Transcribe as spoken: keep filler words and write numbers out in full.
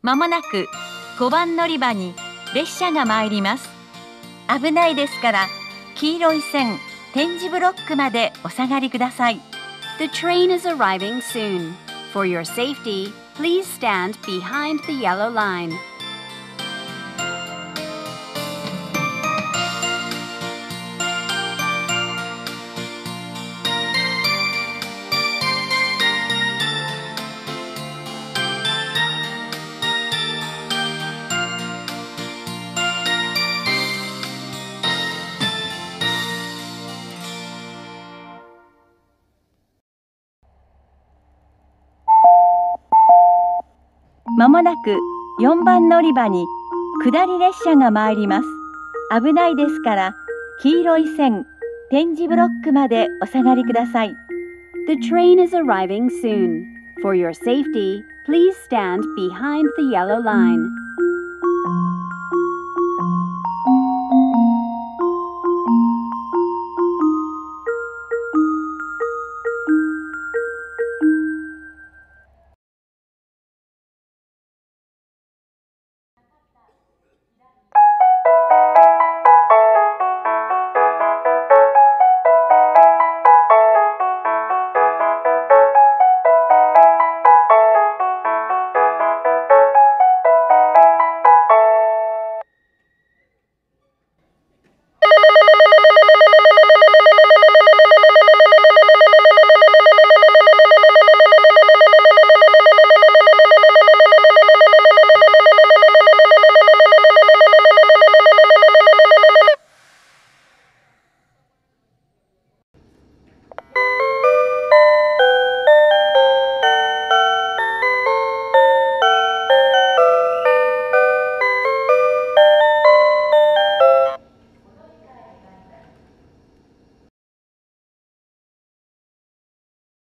まもなくごばん乗り場に列車が参ります。危ないですから黄色い線、点字ブロックまでお下がりください。 The train is arriving soon. For your safety, please stand behind the yellow line. まもなくよんばん乗り場に下り列車が参ります。危ないですから黄色い線、点字ブロックまでお下がりください。 The train is arriving soon. For your safety, please stand behind the yellow line.